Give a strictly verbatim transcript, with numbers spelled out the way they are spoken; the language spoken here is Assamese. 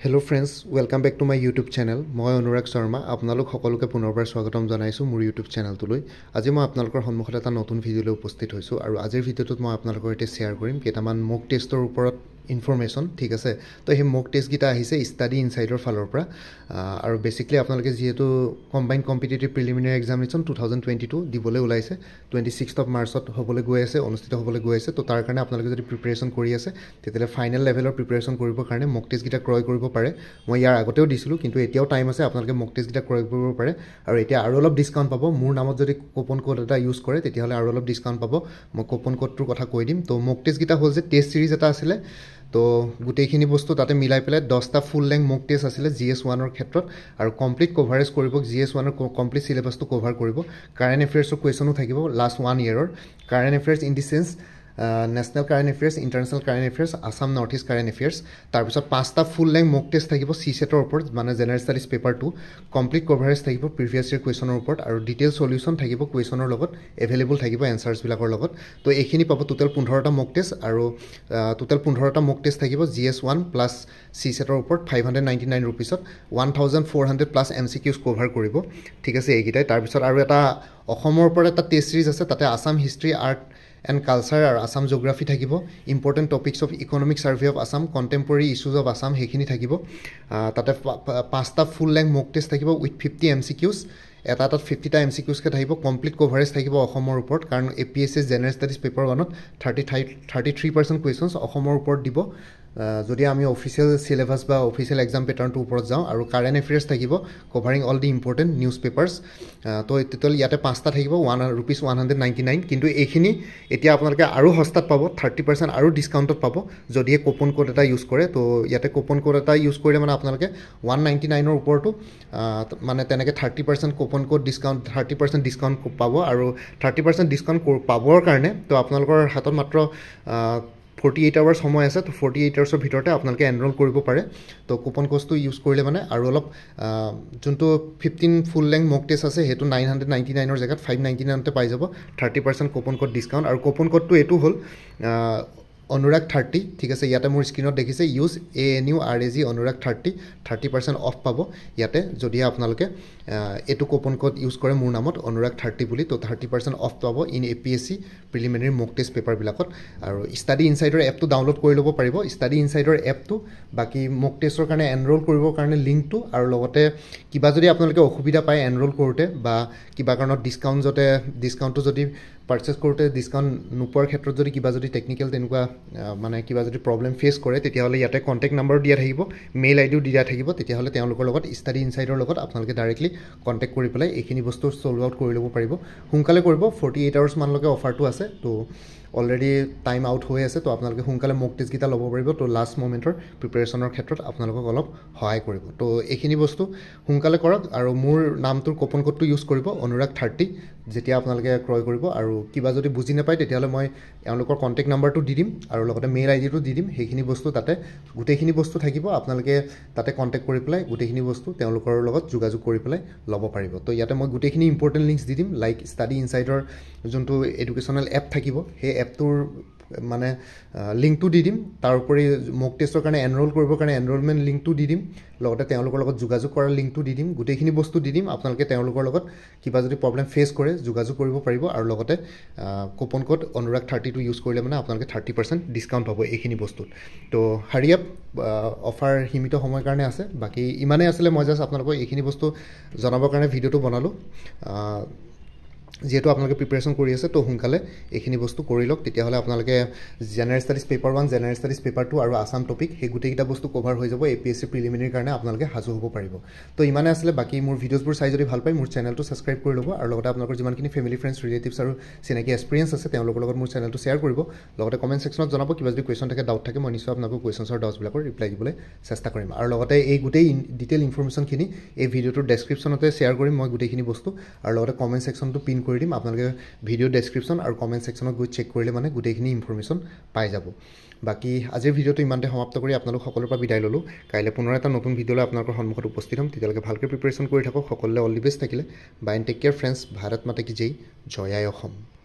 Hello friends, welcome back to my YouTube channel. মই অনুৰাগ শৰ্মা আপোনালোক সকলোকে পুনৰবাৰ স্বাগতম জনাইছো মোৰ YouTube চেনেলটোলৈ। আজি মই আপোনালোকৰ সন্মুখত এটা নতুন ভিডিঅ'লৈ উপস্থিত হৈছো আৰু আজিৰ ভিডিঅ'টোত মই আপোনালোকৰ সৈতে শেয়াৰ কৰিম কেইটামান মক টেষ্টৰ ওপৰত ইনফৰমেশন ঠিক আছে তো এই মক টেষ্ট গিটা আহিছে ষ্টাডি ইনসাইডৰ ফালৰ পৰা আৰু বেসিক্যালি আপোনালোকে যেহেতু combined competitive preliminary examination twenty twenty-two দিবলৈ ওলাইছে twenty-sixth of মাৰ্চত হ'বলৈ গৈ আছে অনুষ্ঠিত হ'বলৈ গৈ আছে তো তাৰ কাৰণে আপোনালোকে যদি প্ৰিপাৰেচন কৰি আছে তেতিয়ালে ফাইনাল লেভেলৰ প্ৰিপাৰেচন কৰিবৰ কাৰণে মক টেষ্ট গিটা ক্ৰয় কৰিব পাৰে মই ইয়াৰ আগতেও দিছিলো কিন্তু এতিয়াও টাইম আছে আপোনালোকে মক টেষ্ট গিটা ক্ৰয় কৰিব পাৰে আৰু এতিয়া আৰু অলপ ডিসকাউন্ট পাব মোৰ নামত যদি কুপন কোড এটা ইউজ কৰে তেতিয়ালে আৰু অলপ ডিসকাউন্ট পাব মই কুপন কোডটোৰ কথা কৈ দিম তো মক টেষ্ট গিটা হ'ল যে টেষ্ট সিৰিজ এটা আছিল তো গুটেইখিনি বস্তু তাতে মিলাই পেলাই দহটা ফুল লেং মক টেষ্ট আছিল G S one ৰ ক্ষেত্ৰত আৰু কমপ্লিট কভাৰেজ কৰিব G S one ৰ কমপ্লিট সিলেবাসটো কভাৰ কৰিব কাৰেন্ট এফেয়াৰ্ছৰ কোৱেশ্যনও থাকিব লাষ্ট one ইয়াৰৰ current affairs in the sense National Current Affairs, International Current Affairs, Assam Northeast Current Affairs. তাৰপিছত পাঁচটা ফুল লেং মক টেষ্ট থাকিব C S A T ৰ ওপৰত মানে general studies paper two complete coverage থাকিব প্ৰিভিয়াছ ইয়াৰ কোৱেশ্যনৰ ওপৰত আৰু ডিটেইল সলিউশন থাকিব কোৱেশ্যনৰ লগত এভেইলেবল থাকিব এনসাৰ্স বিলাকৰ লগত তো এইখিনি পাব টোটাল fifteen টা মক টেষ্ট আৰু টোটাল fifteen টা মক টেষ্ট থাকিব G S one plus C S A T ৰ ওপৰত five hundred ninety-nine rupeesত one thousand four hundred plus M C Qs cover কৰিব ঠিক আছে এইকিটাই তাৰপিছত আৰু এটা অসমৰ ওপৰত এটা টেষ্ট সিৰিজ আছে তাতে Assam history art and culture or Assam geography thakibo important topics of economic survey of Assam contemporary issues of Assam hekhini thakibo tate pasta full length mock test thakibo with fifty M C Qs eta tat fifty ta M C Qs ke thakibo complete coverage thakibo Assam report karon A P S C general studies paper one thirty-three percent questions Assam report dibo যদি আমি অফিশিয়াল সিলেবাস বা অফিশিয়াল এক্সাম প্যাটাৰ্ণটো ওপৰত যাও আৰু কাৰেন্ট এফেয়াৰ্ছ থাকিব covering all the important news papers তো টোটাল ইয়াতে পাঁচটা থাকিব one hundred ninety-nine কিন্তু এইখিনি এতিয়া আপোনালোকে আৰু হস্তাত পাব thirty percent আৰু ডিসকাউন্টত পাব যদি কুপন কোড এটা ইউজ কৰে তো ইয়াতে কুপন কোড এটা ইউজ কৰিলে মানে আপোনালোকে one ninety-nine ৰ ওপৰটো মানে তেনেকে thirty percent coupon code discount thirty percent discount পাব আৰু thirty percent ডিসকাউন্ট পাবৰ কাৰণে তো আপোনালোকৰ হাতত মাত্ৰ forty-eight hours সময় আছে তো forty-eight hours ৰ ভিতৰতে আপোনালোকে এনৰোল কৰিব পাৰে তো কুপন কোডটো ইউজ কৰিলে মানে আৰু অলপ যোনটো fifteen ফুল লেং মক টেষ্ট আছে হেতু nine hundred ninety-nine ৰ জায়গাত five ninety-nine তে পাই যাব thirty percent coupon code discount আৰু কুপন কোডটো এটো হ'ল অনুৰাগ thirty ঠিক আছে ইয়াতে মোৰ স্ক্ৰিনত দেখিছে use A N U R A G Anurag thirty thirty percent of পাব ইয়াতে যদি আপোনালোকে এটো কুপন কোড ইউজ কৰে মোৰ নামত অনুৰাগ thirty বুলি তো thirty percent অফ পাব in A P S C preliminary mock test paper বিলাকত আৰু ষ্টাডি ইনসাইডৰ এপটো ডাউনলোড কৰি ল'ব পাৰিব ষ্টাডি ইনসাইডৰ এপটো বাকি মক টেষ্টৰ কাৰণে এনৰোল কৰিবৰ কাৰণে লিংকটো আৰু লগতে কিবা যদি আপোনালোকে অসুবিধা পায় এনৰোল কৰোতে বা কিবা কাৰণত ডিসকাউন্ট জতে ডিসকাউন্টটো যদি পাৰচেজ কৰোতে ডিসকাউন্ট নোপোৱাৰ ক্ষেত্ৰত যদি কিবা যদি টেকনিক্যাল তেনেকুৱা মানে কিবা যদি প্ৰবলেম ফেস কৰে তেতিয়া হলে ইয়াতে কন্টাক্ট নম্বৰ দিয়া থাকিব মেইল আইডিও দিয়া থাকিব তেতিয়া হলে তেওঁলোকৰ লগত ষ্টাডি ইনসাইডৰ লগত আপোনালোকে ডাইৰেক্টলি কন্টাক্ট কৰি পেলাই এইখিনি বস্তু সলভ আউট কৰি ল'ব পাৰিব হুনকালে কৰিব forty-eight hours মানলৈকে অফাৰটো আছে তো অলৰেডি টাইম আউট হৈ আছে তো আপোনালোকে হুনকালে মক টেষ্ট গিটা ল'ব পাৰিব তো লাষ্ট মোমেন্টৰ প্ৰিপাৰেচনৰ ক্ষেত্ৰত আপোনালোকক অলপ সহায় কৰিব তো এইখিনি বস্তু হুনকালে কৰক আৰু মোৰ নামটোৰ কুপন কোডটো ইউজ কৰিব অনুৰাগ thirty যেতিয়া আপোনালোকে ক্ৰয় কৰিব আৰু কিবা যদি বুজি নাপায় তেতিয়ালে মই তেওঁলোকৰ কন্টাক্ট নম্বৰটো দি দিম আৰু লগতে মেইল আইডিটো দি দিম সেইখিনি বস্তু তাতে গুটেইখিনি বস্তু থাকিব আপোনালোকে তাতে কন্টাক্ট কৰি পেলাই গুটেইখিনি বস্তু তেওঁলোকৰ লগত যোগাযোগ কৰি পেলাই ল'ব পাৰিব তো ইয়াতে মই গুটেইখিনি ইম্পৰ্টেন্ট লিংকস দি দিম লাইক ষ্টাডি ইনসাইডৰ যোনটো এডুকেশনাল এপ থাকিব সেই এপটোৰ মানে লিংকটো দি দিম তাৰ উপৰি মক টেষ্টৰ কাৰণে এনৰোল কৰিবৰ কাৰণে এনৰোলমেন্ট লিংকটো দি দিম লগতে তেওঁলোকৰ লগত যোগাযোগ কৰাৰ লিংকটো দি দিম গুটেইখিনি বস্তু দি দিম আপোনালোকে তেওঁলোকৰ লগত কিবা যদি প্ৰবলেম ফেস কৰে যোগাযোগ কৰিব পাৰিব আৰু লগতে কুপন কোড অনুৰাগ thirty টো ইউজ কৰিলে মানে আপোনালোকে thirty percent ডিসকাউন্ট পাব এইখিনি বস্তুত তো হাৰি আপ অফাৰ সীমিত সময়ৰ কাৰণে আছে বাকি ইমানে আছিল মই জাস্ট আপোনালোকক এইখিনি বস্তু জনাবৰ কাৰণে ভিডিওটো বনালো যেহেতু আপোনালোকে প্ৰিপাৰেচন কৰি আছে তো হুনকালে এইখিনি বস্তু কৰি লওক তেতিয়া হলে আপোনালোকে general studies paper one general studies paper two আৰু আসাম টপিক হে গুটেই কিটা বস্তু কভাৰ হৈ যাব A P S C preliminary কাৰণে আপোনালোকে হাজু হ'ব পাৰিব তো ইমানে আছিল বাকি মোৰ ভিডিওছবোৰ চাই যদি ভাল পায় মোৰ চেনেলটো সাবস্ক্ৰাইব কৰি ল'ব আৰু লগতে আপোনালোকৰ যিমানখিনি ফেমিলি ফ্ৰেণ্ডছ ৰিলেটিভছ আৰু চিনাকি এক্সপেৰিয়েন্স আছে তেওঁলোকৰ লগত মোৰ চেনেলটো শেয়াৰ কৰিব লগতে কমেন্ট সেকশনত জনাব কিবা যদি কোৱেশ্চন থাকে ডাউট থাকে মই নিশ্চয় আপোনালোকৰ কোৱেশ্চনছৰ ডাউটছ বিলাকৰ ৰিপ্লাই দিবলৈ চেষ্টা কৰিম আৰু লগতে এই গুটেই ডিটেইল ইনফৰমেশনখিনি এই ভিডিওটোৰ ডেসক্ৰিপচনতে শেয়াৰ কৰিম মই গুটেইখিনি বস্তু আৰু লগতে কমেন্ট সেকশনটো পিন কৰি দিম আপোনালোকে ভিডিও ডেসক্ৰিপচন আৰু কমেন্ট সেকশনত গৈ চেক কৰিলে মানে গুটেইখিনি ইনফৰমেশন পাই যাব বাকি আজিৰ ভিডিওটো ইমানতে সমাপ্ত কৰি আপোনালোক সকলোৰ পৰা বিদায় ললো কাইলে পুনৰ এটা নতুন ভিডিওলৈ আপোনালোকৰ সন্মুখত উপস্থিত হ'ম তেতিয়ালৈকে ভালকৈ প্ৰিপাৰেচন কৰি থাকক সকলোলে অল দি বেষ্ট থাকিলে bye and take care friends Bharat মাতা কি জয় জয় আই অসম।